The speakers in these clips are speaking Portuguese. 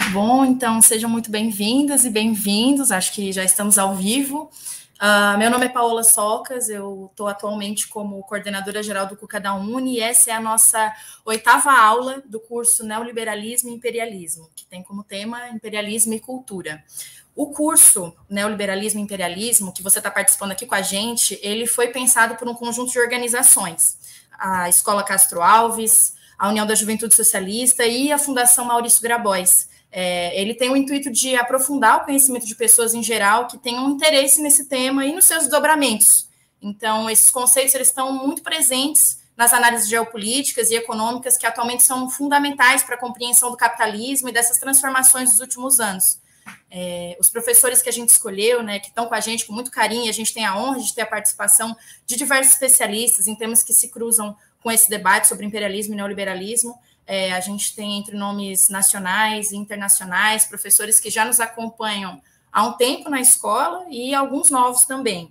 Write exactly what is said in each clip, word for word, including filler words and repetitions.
Bom, então sejam muito bem-vindas e bem-vindos, acho que já estamos ao vivo. Uh, meu nome é Paola Socas, eu estou atualmente como coordenadora geral do Cuca da Uni e essa é a nossa oitava aula do curso Neoliberalismo e Imperialismo, que tem como tema Imperialismo e Cultura. O curso Neoliberalismo e Imperialismo, que você está participando aqui com a gente, ele foi pensado por um conjunto de organizações, a Escola Castro Alves, a União da Juventude Socialista e a Fundação Maurício Grabois. É, ele tem o intuito de aprofundar o conhecimento de pessoas em geral que tenham interesse nesse tema e nos seus desdobramentos. Então, esses conceitos eles estão muito presentes nas análises geopolíticas e econômicas que atualmente são fundamentais para a compreensão do capitalismo e dessas transformações dos últimos anos. É, os professores que a gente escolheu, né, que estão com a gente com muito carinho, a gente tem a honra de ter a participação de diversos especialistas em temas que se cruzam com esse debate sobre imperialismo e neoliberalismo. É, a gente tem entre nomes nacionais e internacionais, professores que já nos acompanham há um tempo na escola e alguns novos também.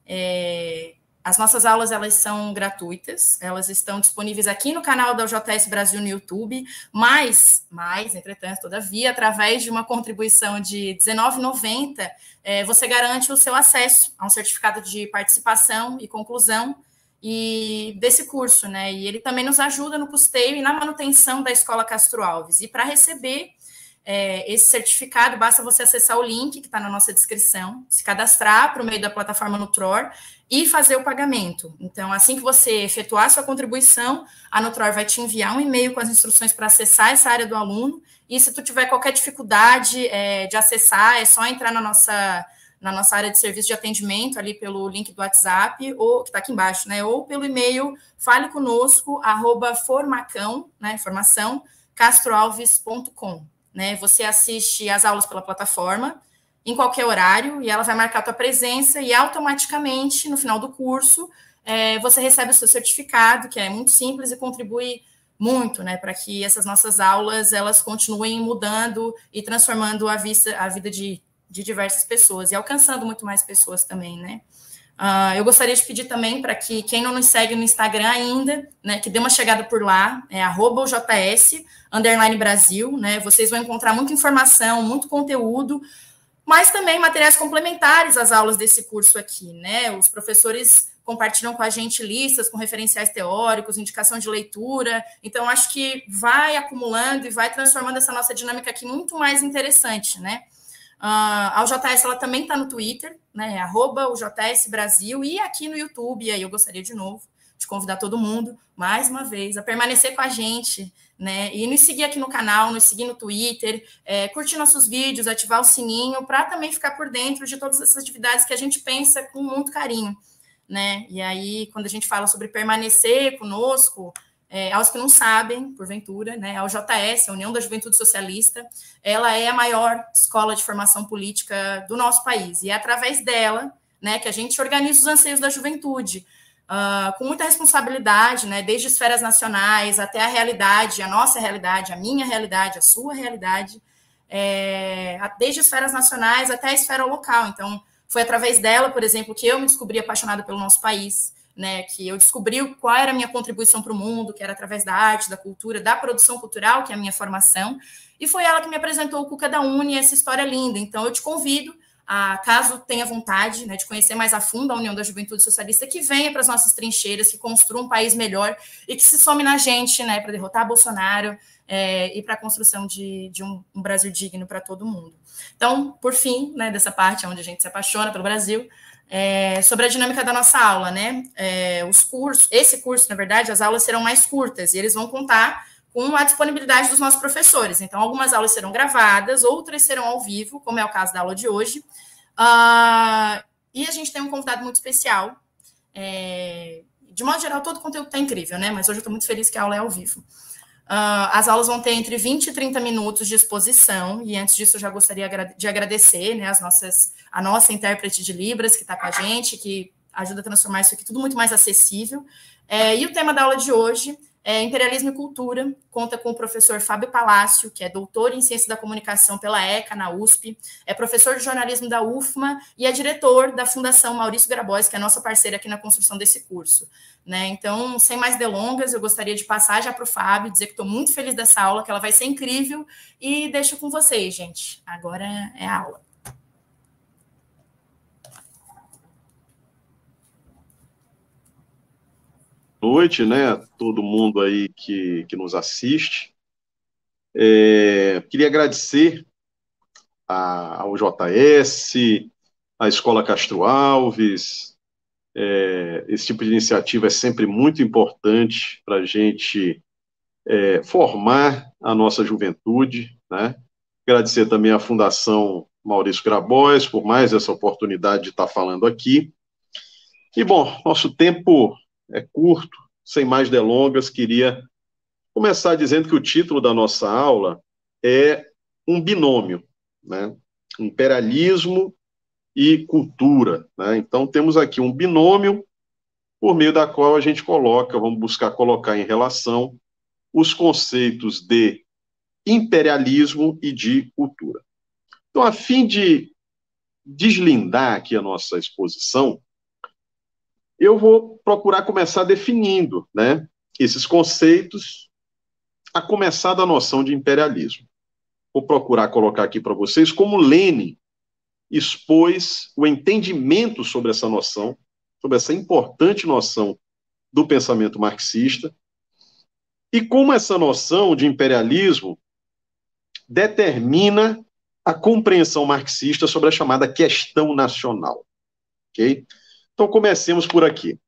É, as nossas aulas elas são gratuitas, elas estão disponíveis aqui no canal da U J S Brasil no YouTube, mas, mas entretanto, todavia, através de uma contribuição de dezenove reais e noventa centavos, é, você garante o seu acesso a um certificado de participação e conclusão e desse curso, né? E ele também nos ajuda no custeio e na manutenção da Escola Castro Alves. E para receber é, esse certificado, basta você acessar o link que está na nossa descrição, se cadastrar por meio da plataforma Nutror e fazer o pagamento. Então, assim que você efetuar a sua contribuição, a Nutror vai te enviar um e-mail com as instruções para acessar essa área do aluno. E se tu tiver qualquer dificuldade é, de acessar, é só entrar na nossa na nossa área de serviço de atendimento, ali pelo link do WhatsApp, ou que está aqui embaixo, né? Ou pelo e-mail faleconosco, arroba formacão, né? Formação, castroalves ponto com. Né? Você assiste as aulas pela plataforma, em qualquer horário, e ela vai marcar a tua presença, e automaticamente, no final do curso, é, você recebe o seu certificado, que é muito simples e contribui muito, né, para que essas nossas aulas elas continuem mudando e transformando a, vista, a vida de de diversas pessoas, e alcançando muito mais pessoas também, né? Uh, eu gostaria de pedir também para que quem não nos segue no Instagram ainda, né, que dê uma chegada por lá, é arroba o js, underline Brasil, né? Vocês vão encontrar muita informação, muito conteúdo, mas também materiais complementares às aulas desse curso aqui, né? Os professores compartilham com a gente listas com referenciais teóricos, indicação de leitura, então acho que vai acumulando e vai transformando essa nossa dinâmica aqui muito mais interessante, né? Uh, a U J S ela também está no Twitter, né, arroba U J S Brasil, e aqui no YouTube. E aí eu gostaria de novo de convidar todo mundo, mais uma vez, a permanecer com a gente, né, e nos seguir aqui no canal, nos seguir no Twitter, é, curtir nossos vídeos, ativar o sininho, para também ficar por dentro de todas essas atividades que a gente pensa com muito carinho, né, e aí quando a gente fala sobre permanecer conosco, É, aos que não sabem, porventura, né, a U J S, a União da Juventude Socialista, ela é a maior escola de formação política do nosso país, e é através dela, né, que a gente organiza os anseios da juventude, uh, com muita responsabilidade, né, desde esferas nacionais até a realidade, a nossa realidade, a minha realidade, a sua realidade, é, desde esferas nacionais até a esfera local. Então, foi através dela, por exemplo, que eu me descobri apaixonada pelo nosso país, né, que eu descobri qual era a minha contribuição para o mundo, que era através da arte, da cultura, da produção cultural, que é a minha formação, e foi ela que me apresentou o Cuca da Uni, essa história linda. Então, eu te convido, a, caso tenha vontade, né, de conhecer mais a fundo a União da Juventude Socialista, que venha para as nossas trincheiras, que construa um país melhor e que se some na gente, né, para derrotar Bolsonaro é, e para a construção de, de um, um Brasil digno para todo mundo. Então, por fim, né, dessa parte onde a gente se apaixona pelo Brasil, É, sobre a dinâmica da nossa aula, né? É, os cursos, esse curso, na verdade, as aulas serão mais curtas e eles vão contar com a disponibilidade dos nossos professores. Então, algumas aulas serão gravadas, outras serão ao vivo, como é o caso da aula de hoje. Uh, e a gente tem um convidado muito especial. É, de modo geral, todo o conteúdo está incrível, né? Mas hoje eu estou muito feliz que a aula é ao vivo. Uh, as aulas vão ter entre vinte e trinta minutos de exposição, e antes disso eu já gostaria de agradecer, né, as nossas, a nossa intérprete de Libras, que está com a gente, que ajuda a transformar isso aqui tudo muito mais acessível. É, e o tema da aula de hoje é Imperialismo e Cultura, conta com o professor Fábio Palácio, que é doutor em Ciência da Comunicação pela ECA, na U S P, é professor de jornalismo da U F M A e é diretor da Fundação Maurício Grabois, que é a nossa parceira aqui na construção desse curso. Né? Então, sem mais delongas, eu gostaria de passar já para o Fábio, dizer que estou muito feliz dessa aula, que ela vai ser incrível, e deixo com vocês, gente. Agora é a aula. Boa noite, né? Todo mundo aí que, que nos assiste. É, queria agradecer a, ao J S, à Escola Castro Alves. É, esse tipo de iniciativa é sempre muito importante para a gente é, formar a nossa juventude, né? Agradecer também à Fundação Maurício Grabois por mais essa oportunidade de estar falando aqui. E, bom, nosso tempo é curto, sem mais delongas, queria começar dizendo que o título da nossa aula é um binômio, né? Imperialismo e cultura, né? Então, temos aqui um binômio por meio da qual a gente coloca, vamos buscar colocar em relação os conceitos de imperialismo e de cultura. Então, a fim de deslindar aqui a nossa exposição, eu vou procurar começar definindo, né, esses conceitos, a começar da noção de imperialismo. Vou procurar colocar aqui para vocês como Lenin expôs o entendimento sobre essa noção, sobre essa importante noção do pensamento marxista, e como essa noção de imperialismo determina a compreensão marxista sobre a chamada questão nacional. Ok? Então, comecemos por aqui.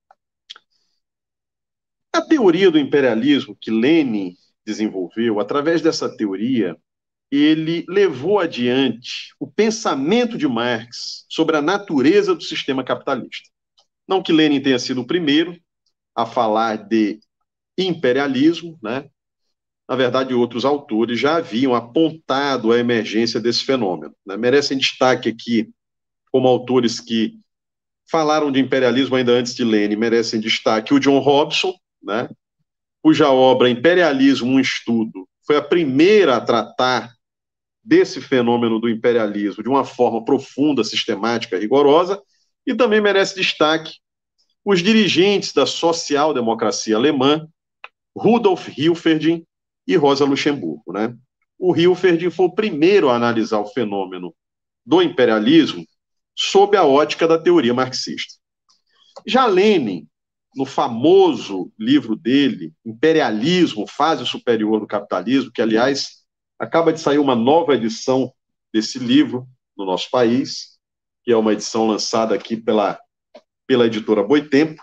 A teoria do imperialismo que Lenin desenvolveu, através dessa teoria, ele levou adiante o pensamento de Marx sobre a natureza do sistema capitalista. Não que Lenin tenha sido o primeiro a falar de imperialismo, né? Na verdade, outros autores já haviam apontado a emergência desse fenômeno, né? Merecem destaque aqui, como autores que falaram de imperialismo ainda antes de Lenin, merecem destaque o John Robson, né? Cuja obra Imperialismo, um Estudo, foi a primeira a tratar desse fenômeno do imperialismo de uma forma profunda, sistemática, rigorosa, e também merece destaque os dirigentes da social-democracia alemã, Rudolf Hilferding e Rosa Luxemburgo, né? O Hilferding foi o primeiro a analisar o fenômeno do imperialismo sob a ótica da teoria marxista. Já Lenin, no famoso livro dele, Imperialismo, Fase Superior do Capitalismo, que, aliás, acaba de sair uma nova edição desse livro no nosso país, que é uma edição lançada aqui pela, pela editora Boitempo.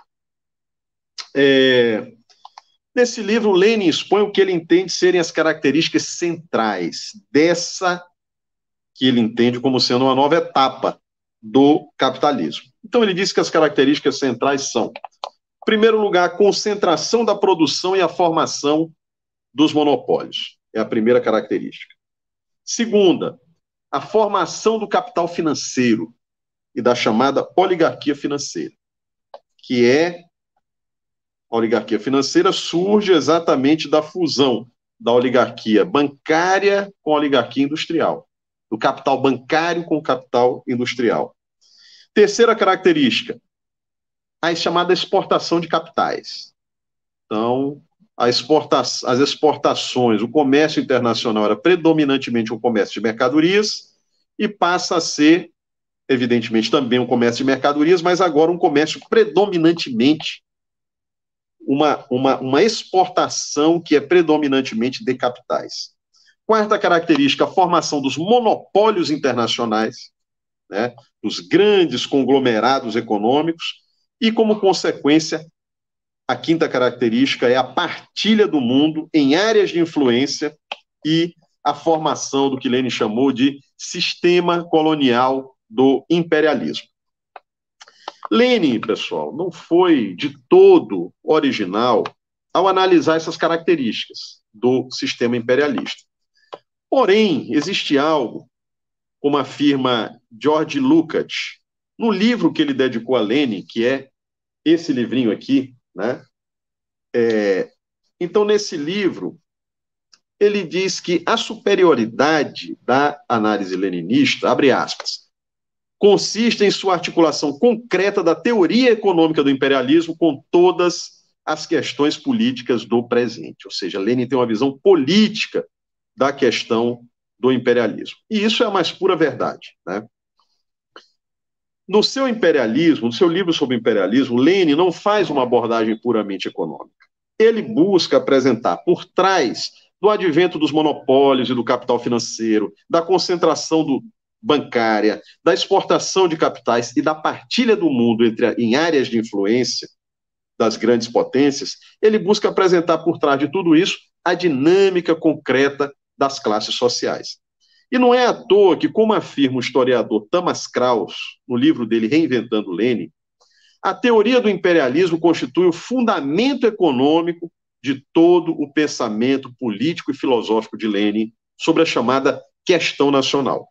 É, nesse livro, Lenin expõe o que ele entende serem as características centrais dessa que ele entende como sendo uma nova etapa do capitalismo. Então, ele diz que as características centrais são, em primeiro lugar, a concentração da produção e a formação dos monopólios. É a primeira característica. Segunda, a formação do capital financeiro e da chamada oligarquia financeira, que é a oligarquia financeira surge exatamente da fusão da oligarquia bancária com a oligarquia industrial, do capital bancário com o capital industrial. Terceira característica, a chamada exportação de capitais. Então, a exporta as exportações, o comércio internacional era predominantemente um comércio de mercadorias e passa a ser, evidentemente, também um comércio de mercadorias, mas agora um comércio predominantemente, uma, uma, uma exportação que é predominantemente de capitais. Quarta característica, a formação dos monopólios internacionais, né, dos grandes conglomerados econômicos, e, como consequência, a quinta característica é a partilha do mundo em áreas de influência e a formação do que Lenin chamou de sistema colonial do imperialismo. Lenin, pessoal, não foi de todo original ao analisar essas características do sistema imperialista. Porém, existe algo, como afirma George Lukács, no livro que ele dedicou a Lenin, que é esse livrinho aqui, né? É, Então, nesse livro, ele diz que a superioridade da análise leninista, abre aspas, consiste em sua articulação concreta da teoria econômica do imperialismo com todas as questões políticas do presente. Ou seja, Lenin tem uma visão política da questão do imperialismo. E isso é a mais pura verdade, né? No seu imperialismo, no seu livro sobre imperialismo, Lenin não faz uma abordagem puramente econômica. Ele busca apresentar por trás do advento dos monopólios e do capital financeiro, da concentração do, bancária, da exportação de capitais e da partilha do mundo entre, em áreas de influência das grandes potências, ele busca apresentar por trás de tudo isso a dinâmica concreta das classes sociais. E não é à toa que, como afirma o historiador Thomas Kraus, no livro dele Reinventando Lenin, a teoria do imperialismo constitui o fundamento econômico de todo o pensamento político e filosófico de Lenin sobre a chamada questão nacional.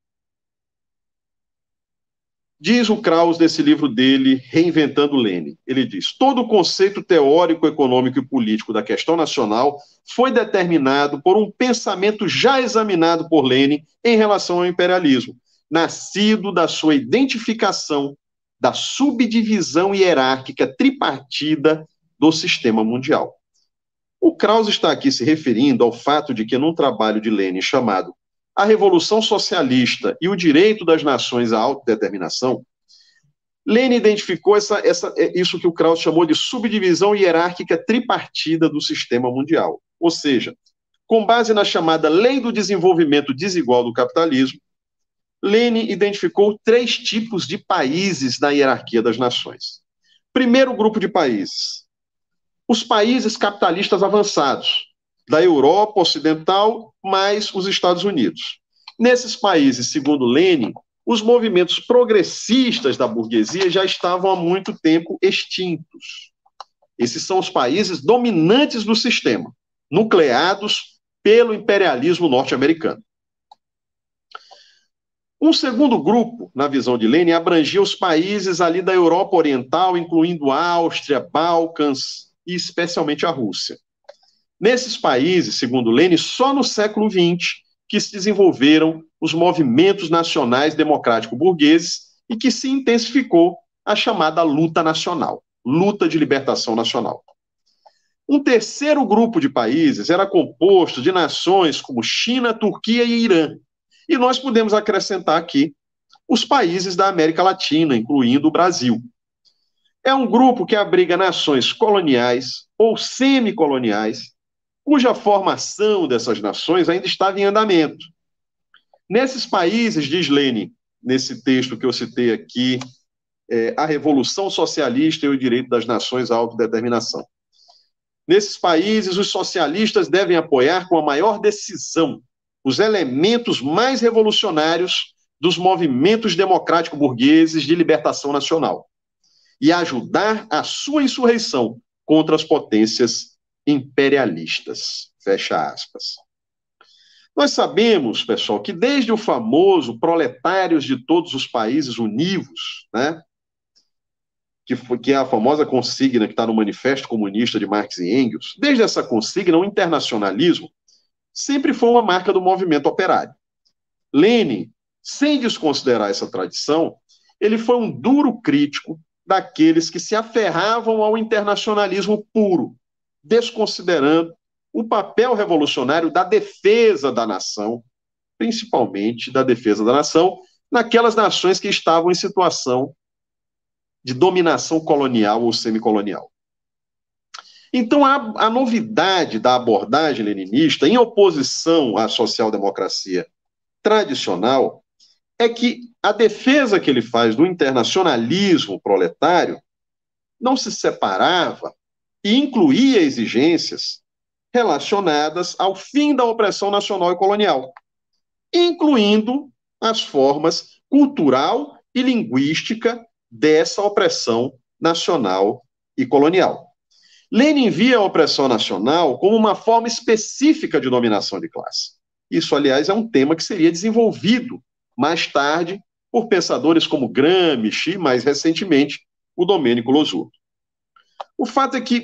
Diz o Kraus nesse livro dele, Reinventando Lenin, ele diz, todo o conceito teórico, econômico e político da questão nacional foi determinado por um pensamento já examinado por Lenin em relação ao imperialismo, nascido da sua identificação da subdivisão hierárquica tripartida do sistema mundial. O Kraus está aqui se referindo ao fato de que, num trabalho de Lenin chamado A Revolução Socialista e o Direito das Nações à Autodeterminação, Lenin identificou essa, essa, isso que o Kraus chamou de subdivisão hierárquica tripartida do sistema mundial. Ou seja, com base na chamada Lei do Desenvolvimento Desigual do Capitalismo, Lenin identificou três tipos de países na hierarquia das nações. Primeiro grupo de países, os países capitalistas avançados, da Europa Ocidental mais os Estados Unidos. Nesses países, segundo Lenin, os movimentos progressistas da burguesia já estavam há muito tempo extintos. Esses são os países dominantes do sistema, nucleados pelo imperialismo norte-americano. Um segundo grupo, na visão de Lenin, abrangia os países ali da Europa Oriental, incluindo Áustria, Balcãs e especialmente a Rússia. Nesses países, segundo Lenin, só no século vinte que se desenvolveram os movimentos nacionais democrático-burgueses e que se intensificou a chamada luta nacional, luta de libertação nacional. Um terceiro grupo de países era composto de nações como China, Turquia e Irã. E nós podemos acrescentar aqui os países da América Latina, incluindo o Brasil. É um grupo que abriga nações coloniais ou semicoloniais, cuja formação dessas nações ainda estava em andamento. Nesses países, diz Lenin, nesse texto que eu citei aqui, é, a Revolução Socialista e o Direito das Nações à Autodeterminação. Nesses países, os socialistas devem apoiar com a maior decisão os elementos mais revolucionários dos movimentos democrático-burgueses de libertação nacional e ajudar a sua insurreição contra as potências imperialistas. Fecha aspas. Nós sabemos, pessoal, que desde o famoso Proletários de Todos os Países Univos, né, que, foi, que é a famosa consigna que está no Manifesto Comunista de Marx e Engels, desde essa consigna, o internacionalismo sempre foi uma marca do movimento operário. Lenin, sem desconsiderar essa tradição, ele foi um duro crítico daqueles que se aferravam ao internacionalismo puro, desconsiderando o papel revolucionário da defesa da nação, principalmente da defesa da nação, naquelas nações que estavam em situação de dominação colonial ou semicolonial. Então, a, a novidade da abordagem leninista, em oposição à social-democracia tradicional, é que a defesa que ele faz do internacionalismo proletário não se separava e incluía exigências relacionadas ao fim da opressão nacional e colonial, incluindo as formas cultural e linguística dessa opressão nacional e colonial. Lenin via a opressão nacional como uma forma específica de dominação de classe. Isso, aliás, é um tema que seria desenvolvido mais tarde por pensadores como Gramsci e, mais recentemente, o Domênico Losurdo. O fato é que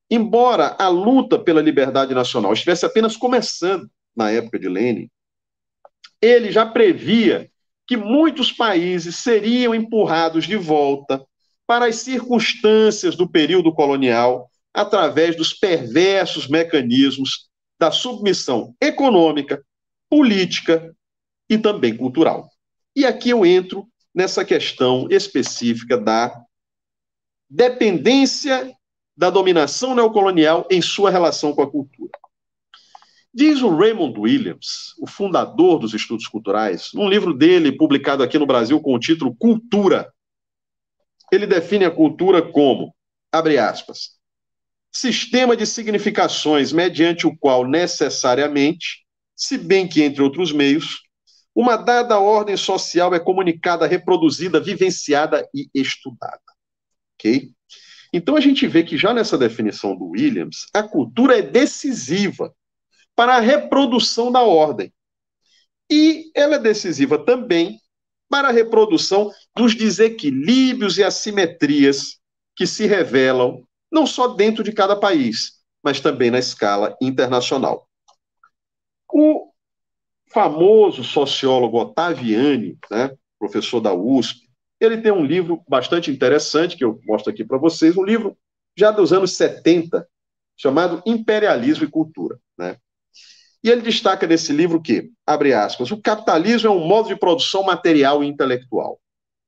embora a luta pela liberdade nacional estivesse apenas começando na época de Lênin, ele já previa que muitos países seriam empurrados de volta para as circunstâncias do período colonial através dos perversos mecanismos da submissão econômica, política e também cultural. E aqui eu entro nessa questão específica da dependência da dominação neocolonial em sua relação com a cultura. Diz o Raymond Williams, o fundador dos estudos culturais, num livro dele publicado aqui no Brasil com o título Cultura, ele define a cultura como, abre aspas, sistema de significações mediante o qual necessariamente, se bem que entre outros meios, uma dada ordem social é comunicada, reproduzida, vivenciada e estudada. Ok? Então a gente vê que já nessa definição do Williams, a cultura é decisiva para a reprodução da ordem. E ela é decisiva também para a reprodução dos desequilíbrios e assimetrias que se revelam não só dentro de cada país, mas também na escala internacional. O famoso sociólogo Ottaviani, né, professor da U S P, ele tem um livro bastante interessante, que eu mostro aqui para vocês, um livro já dos anos setenta, chamado Imperialismo e Cultura, né? E ele destaca nesse livro que, abre aspas, o capitalismo é um modo de produção material e intelectual.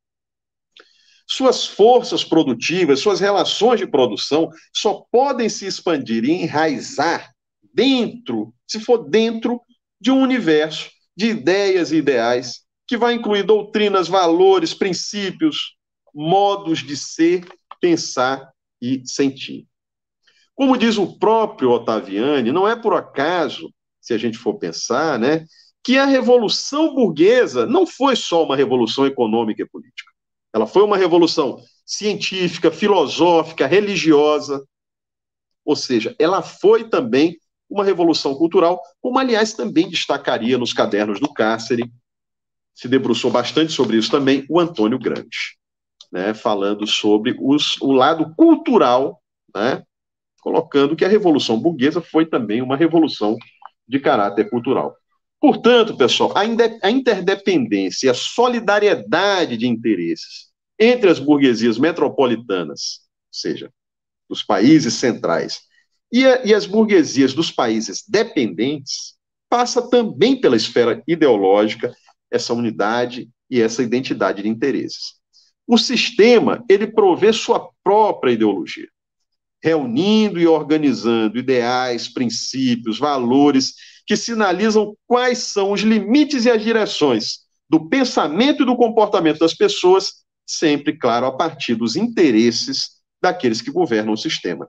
Suas forças produtivas, suas relações de produção só podem se expandir e enraizar dentro, se for dentro de um universo de ideias e ideais que vai incluir doutrinas, valores, princípios, modos de ser, pensar e sentir. Como diz o próprio Ottaviani, não é por acaso, se a gente for pensar, né, que a Revolução Burguesa não foi só uma revolução econômica e política. Ela foi uma revolução científica, filosófica, religiosa, ou seja, ela foi também uma revolução cultural, como, aliás, também destacaria nos cadernos do cárcere, se debruçou bastante sobre isso também, o Antônio Gramsci, né, falando sobre os, o lado cultural, né, colocando que a Revolução Burguesa foi também uma revolução de caráter cultural. Portanto, pessoal, a, a interdependência e a solidariedade de interesses entre as burguesias metropolitanas, ou seja, dos países centrais, e, a, e as burguesias dos países dependentes, passa também pela esfera ideológica essa unidade e essa identidade de interesses. O sistema, ele provê sua própria ideologia, reunindo e organizando ideais, princípios, valores que sinalizam quais são os limites e as direções do pensamento e do comportamento das pessoas, sempre, claro, a partir dos interesses daqueles que governam o sistema.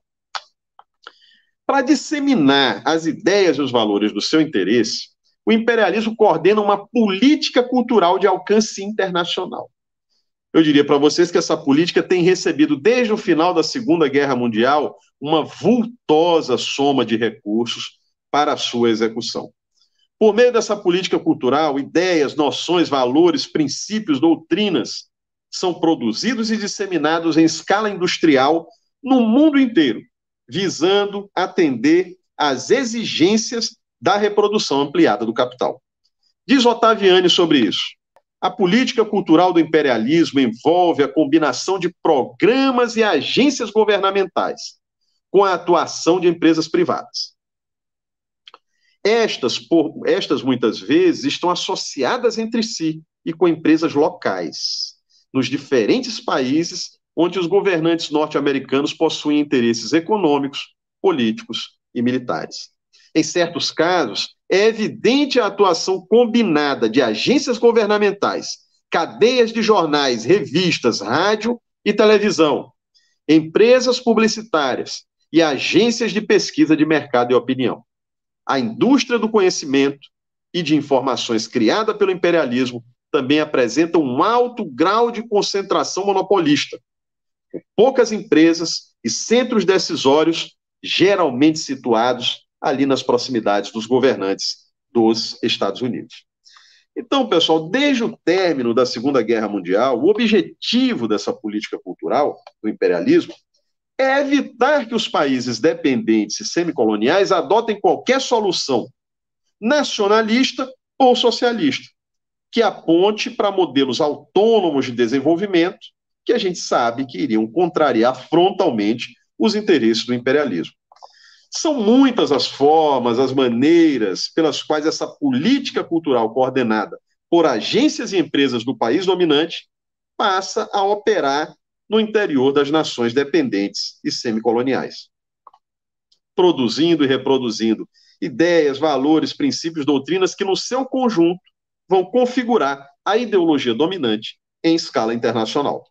Para disseminar as ideias e os valores do seu interesse, o imperialismo coordena uma política cultural de alcance internacional. Eu diria para vocês que essa política tem recebido, desde o final da Segunda Guerra Mundial, uma vultosa soma de recursos para a sua execução. Por meio dessa política cultural, ideias, noções, valores, princípios, doutrinas são produzidos e disseminados em escala industrial no mundo inteiro, visando atender às exigências da reprodução ampliada do capital. Diz Ottaviani sobre isso. A política cultural do imperialismo envolve a combinação de programas e agências governamentais com a atuação de empresas privadas. Estas, por, estas, muitas vezes, estão associadas entre si e com empresas locais, nos diferentes países onde os governantes norte-americanos possuem interesses econômicos, políticos e militares. Em certos casos, é evidente a atuação combinada de agências governamentais, cadeias de jornais, revistas, rádio e televisão, empresas publicitárias e agências de pesquisa de mercado e opinião. A indústria do conhecimento e de informações criada pelo imperialismo também apresenta um alto grau de concentração monopolista, com poucas empresas e centros decisórios geralmente situados ali nas proximidades dos governantes dos Estados Unidos. Então, pessoal, desde o término da Segunda Guerra Mundial, o objetivo dessa política cultural do imperialismo é evitar que os países dependentes e semicoloniais adotem qualquer solução nacionalista ou socialista, que aponte para modelos autônomos de desenvolvimento, que a gente sabe que iriam contrariar frontalmente os interesses do imperialismo. São muitas as formas, as maneiras pelas quais essa política cultural coordenada por agências e empresas do país dominante passa a operar no interior das nações dependentes e semicoloniais, produzindo e reproduzindo ideias, valores, princípios, doutrinas que, no seu conjunto, vão configurar a ideologia dominante em escala internacional.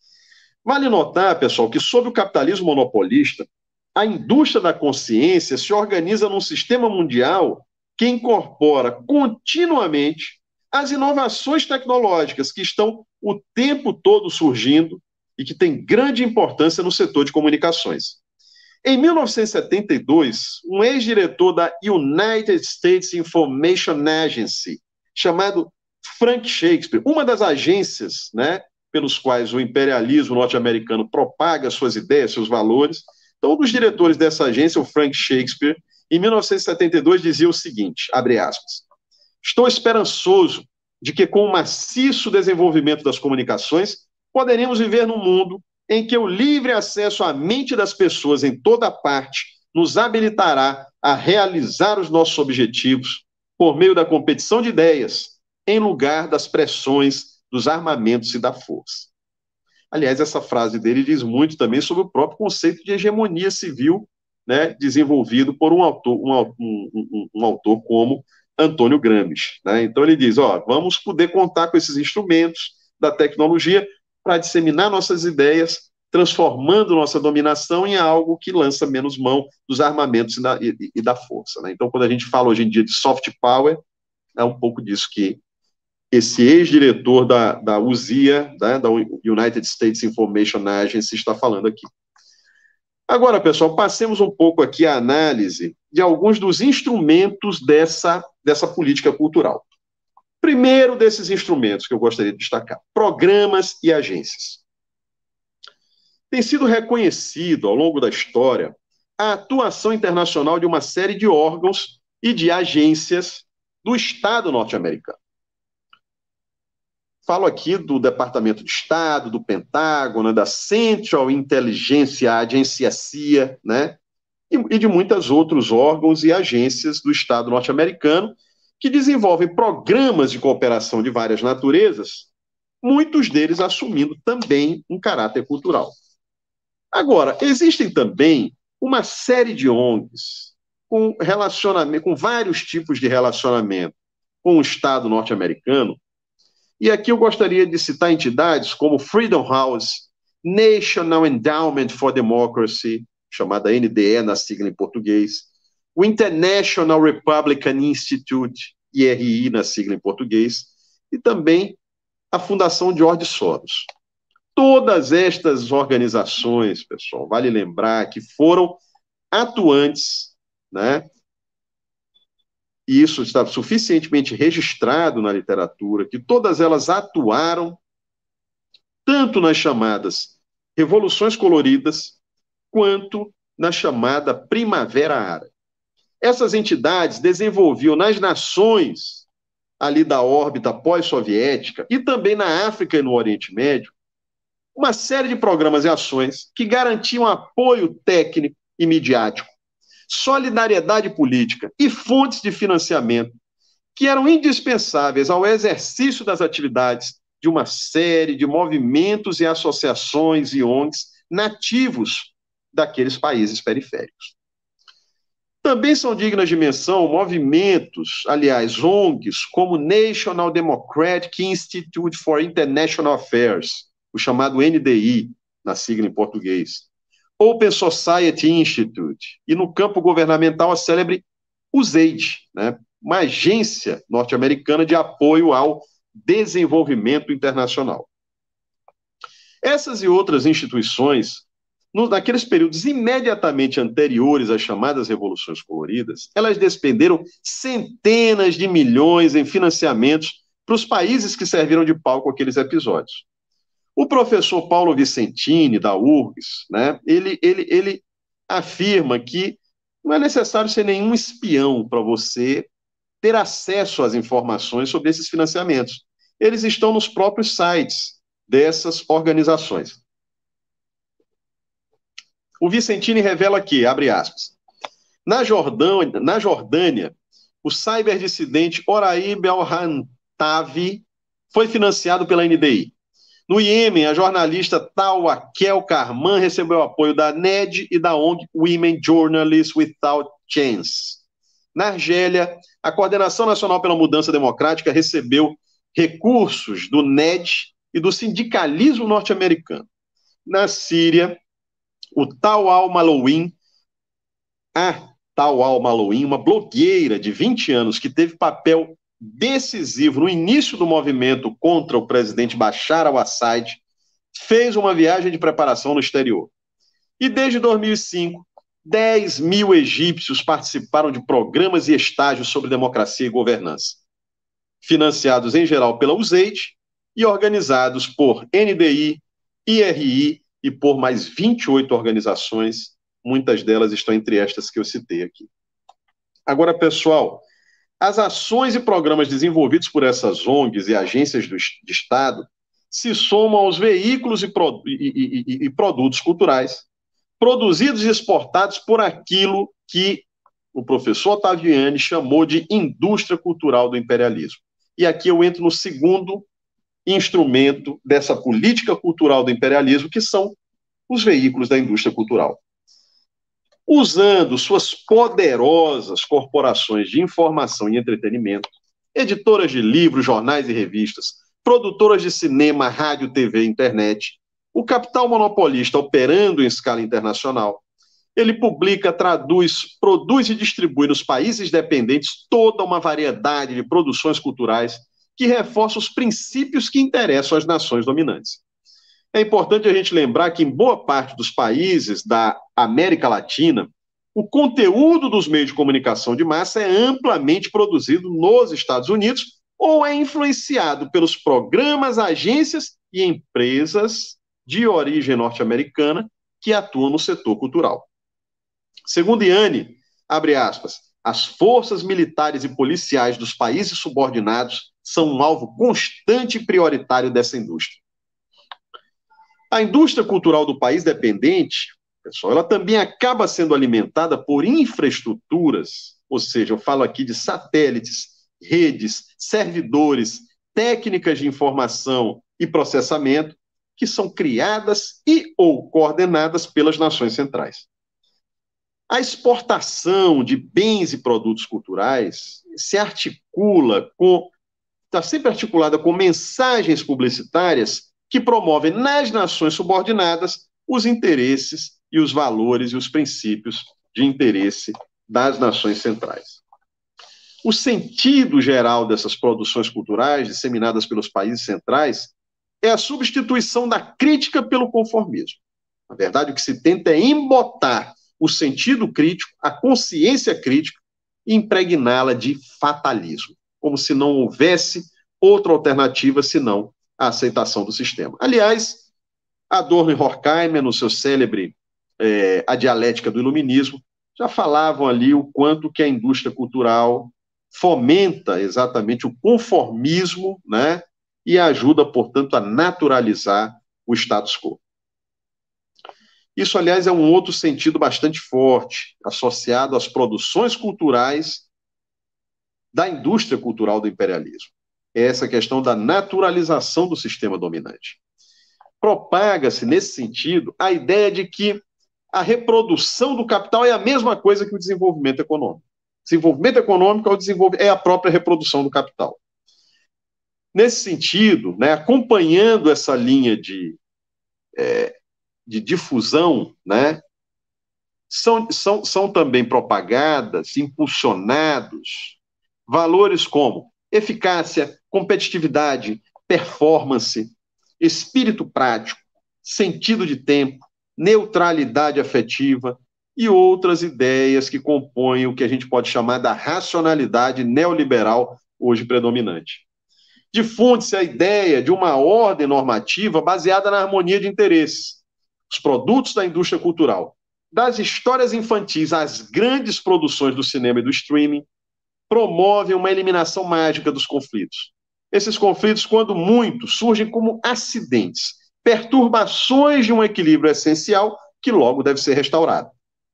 Vale notar, pessoal, que sob o capitalismo monopolista, a indústria da consciência se organiza num sistema mundial que incorpora continuamente as inovações tecnológicas que estão o tempo todo surgindo e que têm grande importância no setor de comunicações. Em mil novecentos e setenta e dois, um ex-diretor da United States Information Agency, chamado Frank Shakespeare, uma das agências, né, pelos quais o imperialismo norte-americano propaga suas ideias, seus valores. Então, um dos diretores dessa agência, o Frank Shakespeare, em mil novecentos e setenta e dois, dizia o seguinte, abre aspas, estou esperançoso de que, com o maciço desenvolvimento das comunicações, poderemos viver num mundo em que o livre acesso à mente das pessoas em toda parte nos habilitará a realizar os nossos objetivos por meio da competição de ideias, em lugar das pressões dos armamentos e da força. Aliás, essa frase dele diz muito também sobre o próprio conceito de hegemonia civil, né, desenvolvido por um autor, um, um, um, um autor como Antônio Gramsci. Né? Então ele diz, ó, vamos poder contar com esses instrumentos da tecnologia para disseminar nossas ideias, transformando nossa dominação em algo que lança menos mão dos armamentos e da, e, e da força. Né? Então, quando a gente fala hoje em dia de soft power, é um pouco disso que esse ex-diretor da, da U S I A, né, da United States Information Agency, está falando aqui. Agora, pessoal, passemos um pouco aqui a análise de alguns dos instrumentos dessa, dessa política cultural. Primeiro desses instrumentos que eu gostaria de destacar, programas e agências. Tem sido reconhecido ao longo da história a atuação internacional de uma série de órgãos e de agências do Estado norte-americano. Falo aqui do Departamento de Estado, do Pentágono, da Central Intelligence Agency, a C I A, né? E de muitos outros órgãos e agências do Estado norte-americano que desenvolvem programas de cooperação de várias naturezas, muitos deles assumindo também um caráter cultural. Agora, existem também uma série de O N Gs com relacionamento, com vários tipos de relacionamento com o Estado norte-americano. E aqui eu gostaria de citar entidades como Freedom House, National Endowment for Democracy, chamada N D E na sigla em português, o International Republican Institute, I R I na sigla em português, e também a Fundação George Soros. Todas estas organizações, pessoal, vale lembrar que foram atuantes, né? E isso está suficientemente registrado na literatura, que todas elas atuaram tanto nas chamadas Revoluções Coloridas, quanto na chamada Primavera Árabe. Essas entidades desenvolviam nas nações ali da órbita pós-soviética e também na África e no Oriente Médio uma série de programas e ações que garantiam apoio técnico e midiático, solidariedade política e fontes de financiamento que eram indispensáveis ao exercício das atividades de uma série de movimentos e associações e O N Gs nativos daqueles países periféricos. Também são dignas de menção movimentos, aliás, O N Gs, como National Democratic Institute for International Affairs, o chamado N D I, na sigla em português, Open Society Institute, e no campo governamental a célebre U S A I D, né, uma agência norte-americana de apoio ao desenvolvimento internacional. Essas e outras instituições, no, naqueles períodos imediatamente anteriores às chamadas Revoluções Coloridas, elas despenderam centenas de milhões em financiamentos para os países que serviram de palco àqueles episódios. O professor Paulo Vicentini, da U R G S, né, ele, ele, ele afirma que não é necessário ser nenhum espião para você ter acesso às informações sobre esses financiamentos. Eles estão nos próprios sites dessas organizações. O Vicentini revela que, abre aspas, na Jordânia, na Jordânia o cyberdissidente Oraib al-Hantavi foi financiado pela N D I. No Iêmen, a jornalista Tawakel Karman recebeu apoio da N E D e da O N G Women Journalists Without Chance. Na Argélia, a Coordenação Nacional pela Mudança Democrática recebeu recursos do N E D e do sindicalismo norte-americano. Na Síria, o Tal al-Malouin, a Tal al-Malouin, uma blogueira de vinte anos que teve papel decisivo no início do movimento contra o presidente Bashar al-Assad, fez uma viagem de preparação no exterior. E desde dois mil e cinco, dez mil egípcios participaram de programas e estágios sobre democracia e governança, financiados em geral pela U S A I D e organizados por N D I, I R I e por mais vinte e oito organizações, muitas delas estão entre estas que eu citei aqui. Agora, pessoal, as ações e programas desenvolvidos por essas O N Gs e agências do, de Estado se somam aos veículos e, pro, e, e, e produtos culturais produzidos e exportados por aquilo que o professor Ottaviani chamou de indústria cultural do imperialismo. E aqui eu entro no segundo instrumento dessa política cultural do imperialismo, que são os veículos da indústria cultural. Usando suas poderosas corporações de informação e entretenimento, editoras de livros, jornais e revistas, produtoras de cinema, rádio, T V e internet, o capital monopolista operando em escala internacional, ele publica, traduz, produz e distribui nos países dependentes toda uma variedade de produções culturais que reforçam os princípios que interessam às nações dominantes. É importante a gente lembrar que em boa parte dos países da América Latina, o conteúdo dos meios de comunicação de massa é amplamente produzido nos Estados Unidos ou é influenciado pelos programas, agências e empresas de origem norte-americana que atuam no setor cultural. Segundo Iane, abre aspas, as forças militares e policiais dos países subordinados são um alvo constante e prioritário dessa indústria. A indústria cultural do país dependente, pessoal, ela também acaba sendo alimentada por infraestruturas, ou seja, eu falo aqui de satélites, redes, servidores, técnicas de informação e processamento, que são criadas e ou coordenadas pelas nações centrais. A exportação de bens e produtos culturais se articula com, está sempre articulada com mensagens publicitárias que promovem nas nações subordinadas os interesses e os valores e os princípios de interesse das nações centrais. O sentido geral dessas produções culturais disseminadas pelos países centrais é a substituição da crítica pelo conformismo. Na verdade, o que se tenta é embotar o sentido crítico, a consciência crítica, e impregná-la de fatalismo, como se não houvesse outra alternativa senão a aceitação do sistema. Aliás, Adorno e Horkheimer, no seu célebre é, A Dialética do Iluminismo, já falavam ali o quanto que a indústria cultural fomenta exatamente o conformismo, né, e ajuda, portanto, a naturalizar o status quo. Isso, aliás, é um outro sentido bastante forte, associado às produções culturais da indústria cultural do imperialismo. É essa questão da naturalização do sistema dominante. Propaga-se, nesse sentido, a ideia de que a reprodução do capital é a mesma coisa que o desenvolvimento econômico. Desenvolvimento econômico é, o desenvolv... é a própria reprodução do capital. Nesse sentido, né, acompanhando essa linha de, é, de difusão, né, são, são, são também propagadas, impulsionados, valores como eficácia, competitividade, performance, espírito prático, sentido de tempo, neutralidade afetiva e outras ideias que compõem o que a gente pode chamar da racionalidade neoliberal hoje predominante. Difunde-se a ideia de uma ordem normativa baseada na harmonia de interesses. Os produtos da indústria cultural, das histórias infantis às grandes produções do cinema e do streaming, promovem uma eliminação mágica dos conflitos. Esses conflitos, quando muito, surgem como acidentes, perturbações de um equilíbrio essencial que logo deve ser restaurado.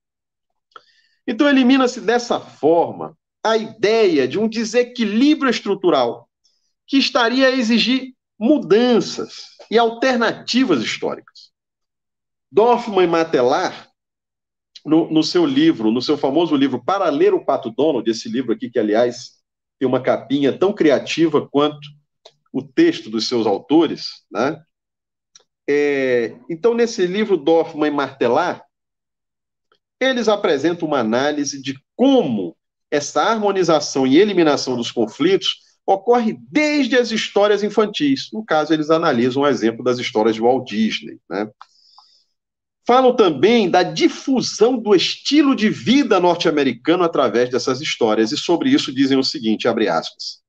Então, elimina-se dessa forma a ideia de um desequilíbrio estrutural que estaria a exigir mudanças e alternativas históricas. Dorfman e Matelar, no, no seu livro, no seu famoso livro Para Ler o Pato Donald, esse livro aqui que, aliás, tem uma capinha tão criativa quanto o texto dos seus autores, né? É, então, nesse livro, Dorfman e Matelar, eles apresentam uma análise de como essa harmonização e eliminação dos conflitos ocorre desde as histórias infantis. No caso, eles analisam o exemplo das histórias de Walt Disney, né? Falam também da difusão do estilo de vida norte-americano através dessas histórias, e sobre isso dizem o seguinte, abre aspas,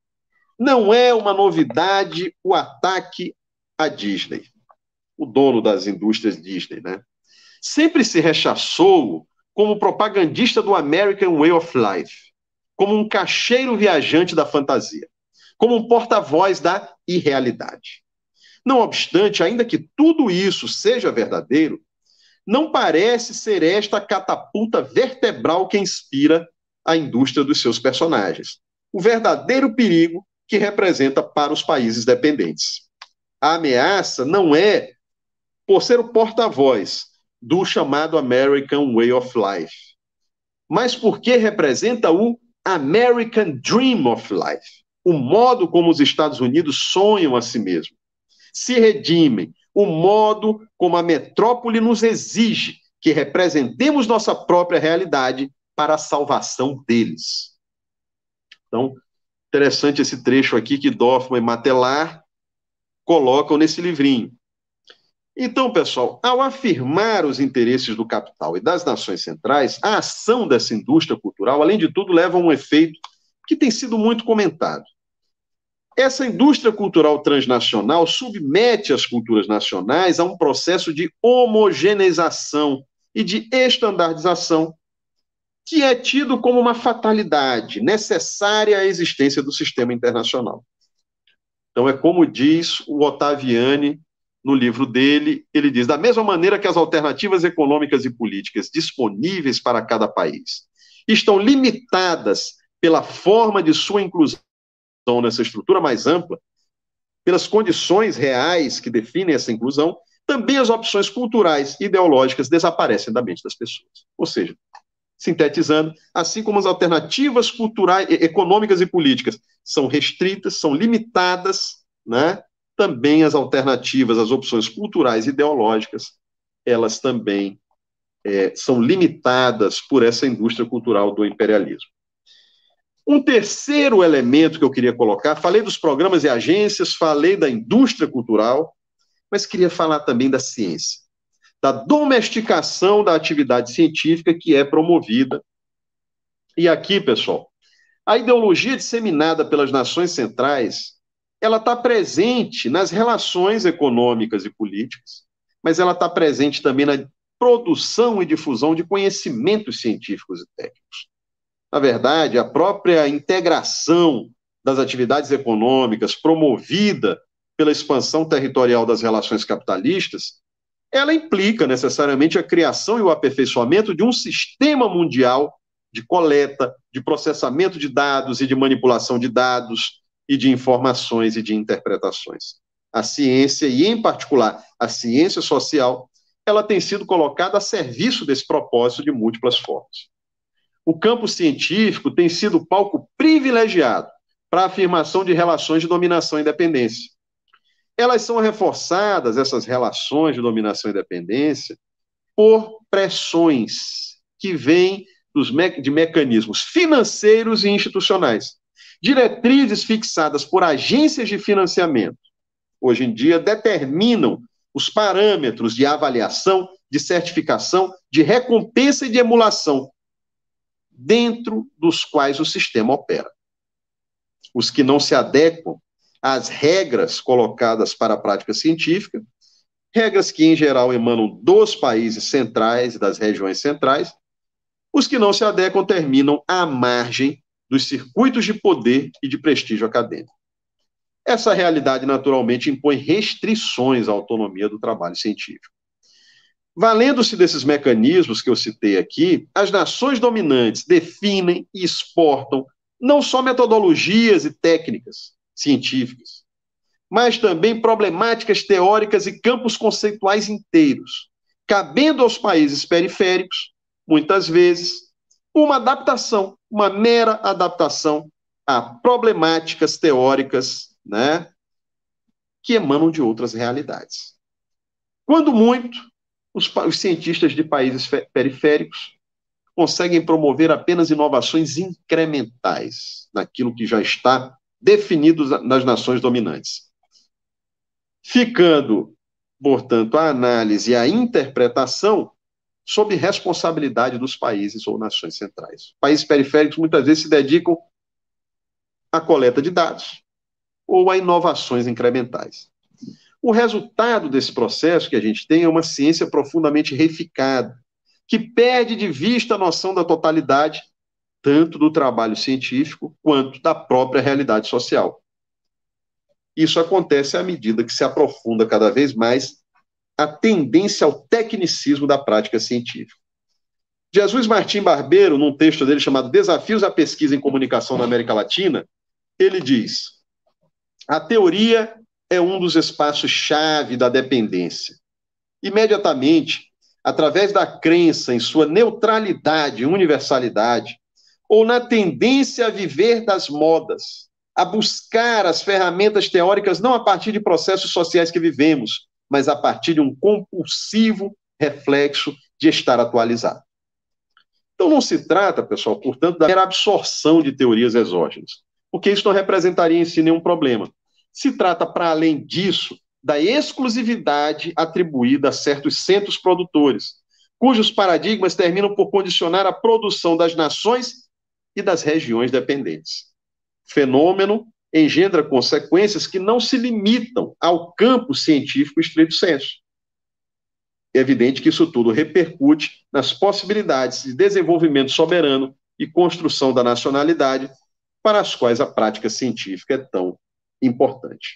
não é uma novidade o ataque à Disney, o dono das indústrias Disney, né? Sempre se rechaçou como propagandista do American Way of Life, como um cacheiro viajante da fantasia, como um porta-voz da irrealidade. Não obstante, ainda que tudo isso seja verdadeiro, não parece ser esta a catapulta vertebral que inspira a indústria dos seus personagens. O verdadeiro perigo que representa para os países dependentes. A ameaça não é por ser o porta-voz do chamado American Way of Life, mas porque representa o American Dream of Life, o modo como os Estados Unidos sonham a si mesmo, se redimem, o modo como a metrópole nos exige que representemos nossa própria realidade para a salvação deles. Então, interessante esse trecho aqui que Dorfman e Matelar colocam nesse livrinho. Então, pessoal, ao afirmar os interesses do capital e das nações centrais, a ação dessa indústria cultural, além de tudo, leva a um efeito que tem sido muito comentado. Essa indústria cultural transnacional submete as culturas nacionais a um processo de homogeneização e de estandardização, que é tido como uma fatalidade necessária à existência do sistema internacional. Então, é como diz o Ottaviani no livro dele, ele diz, da mesma maneira que as alternativas econômicas e políticas disponíveis para cada país estão limitadas pela forma de sua inclusão nessa estrutura mais ampla, pelas condições reais que definem essa inclusão, também as opções culturais e ideológicas desaparecem da mente das pessoas. Ou seja, sintetizando, assim como as alternativas culturais, econômicas e políticas são restritas, são limitadas, né? Também as alternativas, as opções culturais e ideológicas, elas também é, são limitadas por essa indústria cultural do imperialismo. Um terceiro elemento que eu queria colocar, falei dos programas e agências, falei da indústria cultural, mas queria falar também da ciência, da domesticação da atividade científica que é promovida. E aqui, pessoal, a ideologia disseminada pelas nações centrais, ela está presente nas relações econômicas e políticas, mas ela está presente também na produção e difusão de conhecimentos científicos e técnicos. Na verdade, a própria integração das atividades econômicas promovida pela expansão territorial das relações capitalistas, ela implica necessariamente a criação e o aperfeiçoamento de um sistema mundial de coleta, de processamento de dados e de manipulação de dados e de informações e de interpretações. A ciência, e em particular a ciência social, ela tem sido colocada a serviço desse propósito de múltiplas formas. O campo científico tem sido palco privilegiado para a afirmação de relações de dominação e dependência. Elas são reforçadas, essas relações de dominação e dependência, por pressões que vêm dos me- de mecanismos financeiros e institucionais. Diretrizes fixadas por agências de financiamento, hoje em dia, determinam os parâmetros de avaliação, de certificação, de recompensa e de emulação, dentro dos quais o sistema opera. Os que não se adequam as regras colocadas para a prática científica, regras que, em geral, emanam dos países centrais e das regiões centrais. Os que não se adequam terminam à margem dos circuitos de poder e de prestígio acadêmico. Essa realidade, naturalmente, impõe restrições à autonomia do trabalho científico. Valendo-se desses mecanismos que eu citei aqui, as nações dominantes definem e exportam não só metodologias e técnicas científicas, mas também problemáticas teóricas e campos conceituais inteiros, cabendo aos países periféricos, muitas vezes, uma adaptação, uma mera adaptação a problemáticas teóricas, né, que emanam de outras realidades. Quando muito, os, os cientistas de países periféricos conseguem promover apenas inovações incrementais naquilo que já está definido nas nações dominantes, ficando, portanto, a análise e a interpretação sob responsabilidade dos países ou nações centrais. Países periféricos muitas vezes se dedicam à coleta de dados ou a inovações incrementais. O resultado desse processo que a gente tem é uma ciência profundamente reificada, que perde de vista a noção da totalidade, tanto do trabalho científico quanto da própria realidade social. Isso acontece à medida que se aprofunda cada vez mais a tendência ao tecnicismo da prática científica. Jesus Martim Barbeiro, num texto dele chamado Desafios à Pesquisa em Comunicação na América Latina, ele diz: a teoria é um dos espaços-chave da dependência. Imediatamente, através da crença em sua neutralidade e universalidade, ou na tendência a viver das modas, a buscar as ferramentas teóricas não a partir de processos sociais que vivemos, mas a partir de um compulsivo reflexo de estar atualizado. Então não se trata, pessoal, portanto, da mera absorção de teorias exógenas, porque isso não representaria em si nenhum problema. Se trata, para além disso, da exclusividade atribuída a certos centros produtores, cujos paradigmas terminam por condicionar a produção das nações e das regiões dependentes. Fenômeno engendra consequências que não se limitam ao campo científico estrito sensu. É evidente que isso tudo repercute nas possibilidades de desenvolvimento soberano e construção da nacionalidade, para as quais a prática científica é tão importante.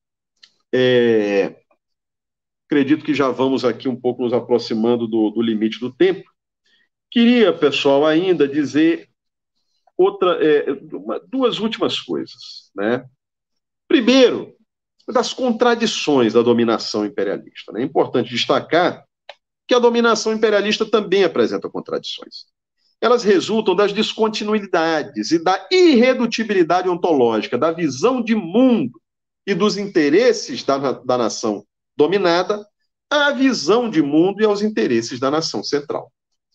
É... Acredito que já vamos aqui um pouco nos aproximando do, do limite do tempo. Queria, pessoal, ainda dizer outra, é, uma, duas últimas coisas, né? Primeiro, das contradições da dominação imperialista. Né? É importante destacar que a dominação imperialista também apresenta contradições. Elas resultam das descontinuidades e da irredutibilidade ontológica, da visão de mundo e dos interesses da, da nação dominada à visão de mundo e aos interesses da nação central.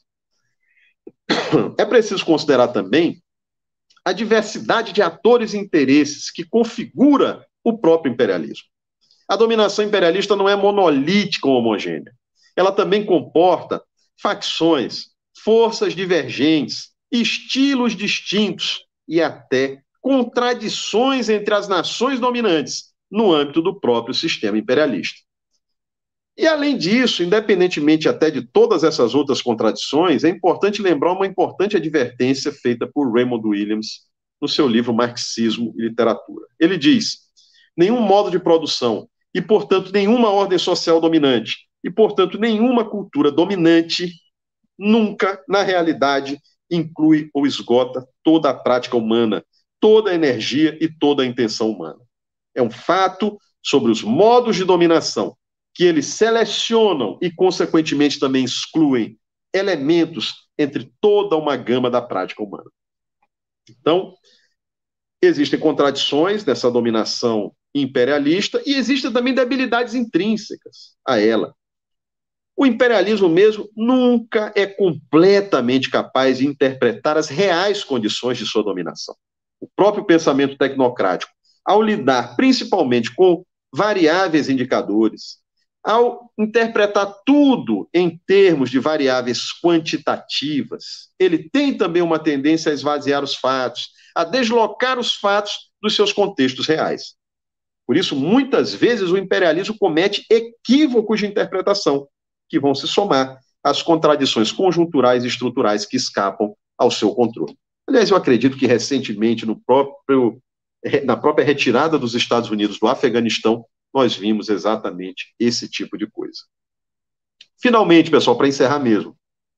É preciso considerar também a diversidade de atores e interesses que configura o próprio imperialismo. A dominação imperialista não é monolítica ou homogênea. Ela também comporta facções, forças divergentes, estilos distintos e até contradições entre as nações dominantes no âmbito do próprio sistema imperialista. E, além disso, independentemente até de todas essas outras contradições, é importante lembrar uma importante advertência feita por Raymond Williams no seu livro Marxismo e Literatura. Ele diz: nenhum modo de produção e, portanto, nenhuma ordem social dominante e, portanto, nenhuma cultura dominante nunca, na realidade, inclui ou esgota toda a prática humana, toda a energia e toda a intenção humana. É um fato sobre os modos de dominação que eles selecionam e, consequentemente, também excluem elementos entre toda uma gama da prática humana. Então, existem contradições nessa dominação imperialista e existem também debilidades intrínsecas a ela. O imperialismo mesmo nunca é completamente capaz de interpretar as reais condições de sua dominação. O próprio pensamento tecnocrático, ao lidar principalmente com variáveis indicadores, ao interpretar tudo em termos de variáveis quantitativas, ele tem também uma tendência a esvaziar os fatos, a deslocar os fatos dos seus contextos reais. Por isso, muitas vezes, o imperialismo comete equívocos de interpretação, que vão se somar às contradições conjunturais e estruturais que escapam ao seu controle. Aliás, eu acredito que recentemente, no próprio, na própria retirada dos Estados Unidos do Afeganistão, nós vimos exatamente esse tipo de coisa. Finalmente, pessoal, para encerrar mesmo,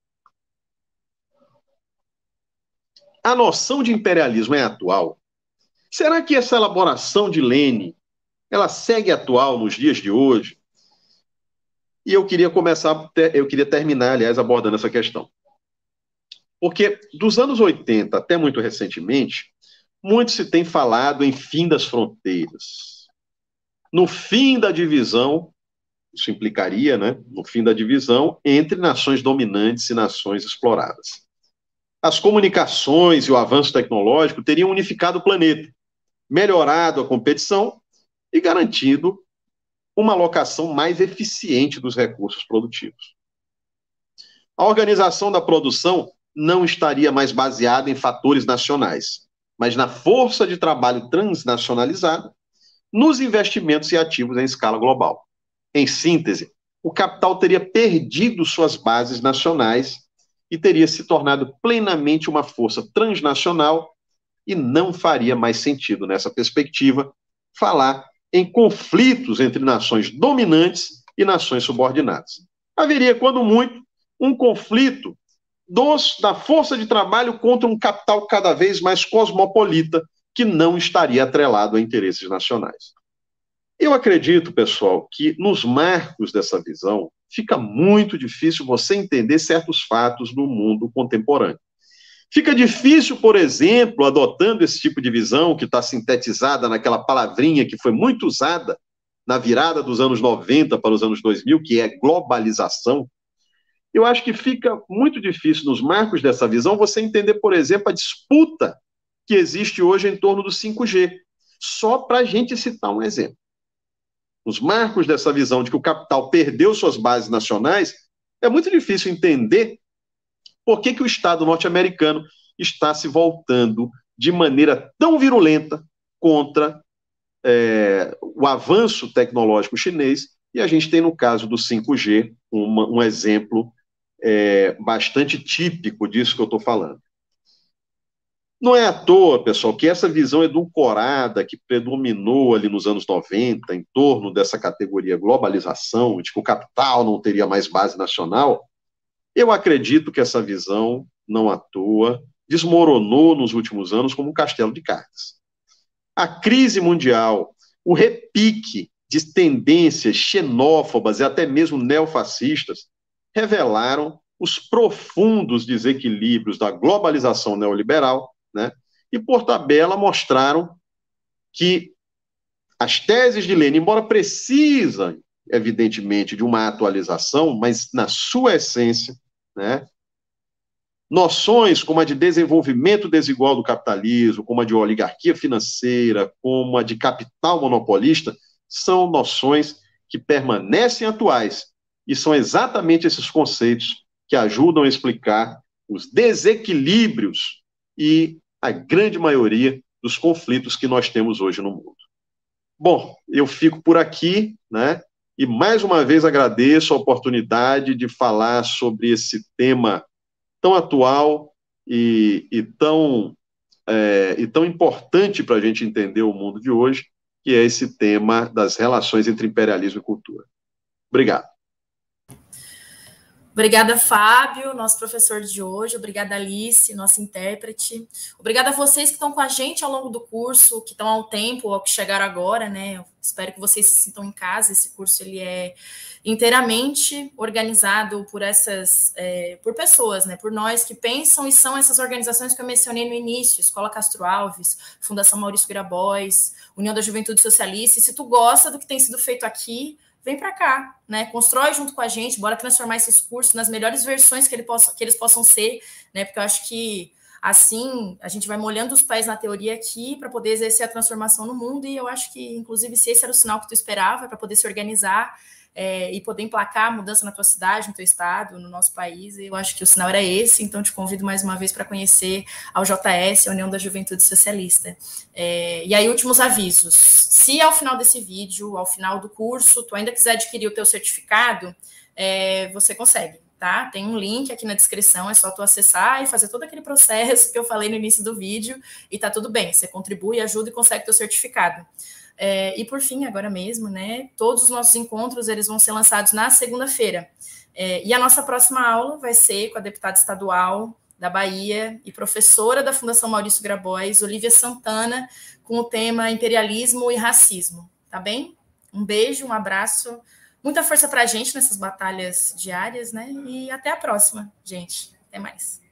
a noção de imperialismo é atual? Será que essa elaboração de Lenin, ela segue atual nos dias de hoje? E eu queria começar, eu queria terminar, aliás, abordando essa questão. Porque dos anos oitenta até muito recentemente, muito se tem falado em fim das fronteiras. No fim da divisão, isso implicaria, né, no fim da divisão entre nações dominantes e nações exploradas. As comunicações e o avanço tecnológico teriam unificado o planeta, melhorado a competição e garantido uma alocação mais eficiente dos recursos produtivos. A organização da produção não estaria mais baseada em fatores nacionais, mas na força de trabalho transnacionalizada, nos investimentos e ativos em escala global. Em síntese, o capital teria perdido suas bases nacionais e teria se tornado plenamente uma força transnacional e não faria mais sentido, nessa perspectiva, falar em conflitos entre nações dominantes e nações subordinadas. Haveria, quando muito, um conflito dos, da força de trabalho contra um capital cada vez mais cosmopolita, que não estaria atrelado a interesses nacionais. Eu acredito, pessoal, que nos marcos dessa visão, fica muito difícil você entender certos fatos do mundo contemporâneo. Fica difícil, por exemplo, adotando esse tipo de visão que está sintetizada naquela palavrinha que foi muito usada na virada dos anos noventa para os anos dois mil, que é globalização. Eu acho que fica muito difícil, nos marcos dessa visão, você entender, por exemplo, a disputa que existe hoje em torno do cinco G. Só para a gente citar um exemplo. Nos marcos dessa visão de que o capital perdeu suas bases nacionais, é muito difícil entender por que que o Estado norte-americano está se voltando de maneira tão virulenta contra é, o avanço tecnológico chinês, e a gente tem no caso do cinco G uma, um exemplo é, bastante típico disso que eu estou falando. Não é à toa, pessoal, que essa visão edulcorada que predominou ali nos anos noventa, em torno dessa categoria globalização, de que o capital não teria mais base nacional, eu acredito que essa visão, não à toa, desmoronou nos últimos anos como um castelo de cartas. A crise mundial, o repique de tendências xenófobas e até mesmo neofascistas revelaram os profundos desequilíbrios da globalização neoliberal, né? E, por tabela, mostraram que as teses de Lenin, embora precisam, evidentemente, de uma atualização, mas, na sua essência, né, noções como a de desenvolvimento desigual do capitalismo, como a de oligarquia financeira, como a de capital monopolista, são noções que permanecem atuais e são exatamente esses conceitos que ajudam a explicar os desequilíbrios e a grande maioria dos conflitos que nós temos hoje no mundo. Bom, eu fico por aqui, né? E mais uma vez agradeço a oportunidade de falar sobre esse tema tão atual e, e, tão, é, e tão importante para a gente entender o mundo de hoje, que é esse tema das relações entre imperialismo e cultura. Obrigado. Obrigada, Fábio, nosso professor de hoje. Obrigada, Alice, nossa intérprete. Obrigada a vocês que estão com a gente ao longo do curso, que estão ao tempo, ou que chegaram agora, né? Eu espero que vocês se sintam em casa. Esse curso ele é inteiramente organizado por essas, é, por pessoas, né? Por nós que pensam e são essas organizações que eu mencionei no início: Escola Castro Alves, Fundação Maurício Grabois, União da Juventude Socialista. E se tu gosta do que tem sido feito aqui, vem para cá, né? Constrói junto com a gente, bora transformar esses cursos nas melhores versões que, ele possa, que eles possam ser, né? Porque eu acho que assim a gente vai molhando os pés na teoria aqui para poder exercer a transformação no mundo, e eu acho que, inclusive, se esse era o sinal que tu esperava para poder se organizar, é, e poder emplacar a mudança na tua cidade, no teu estado, no nosso país. E eu acho que o sinal era esse, então te convido mais uma vez para conhecer ao J S, a União da Juventude Socialista. É, e aí, últimos avisos. Se ao final desse vídeo, ao final do curso, tu ainda quiser adquirir o teu certificado, é, você consegue. Tá? Tem um link aqui na descrição, é só tu acessar e fazer todo aquele processo que eu falei no início do vídeo e tá tudo bem, você contribui, ajuda e consegue teu certificado. É, e por fim, agora mesmo, né, todos os nossos encontros, eles vão ser lançados na segunda-feira. É, e a nossa próxima aula vai ser com a deputada estadual da Bahia e professora da Fundação Maurício Grabois, Olívia Santana, com o tema imperialismo e racismo, tá bem? Um beijo, um abraço, muita força para a gente nessas batalhas diárias, né? E até a próxima, gente. Até mais.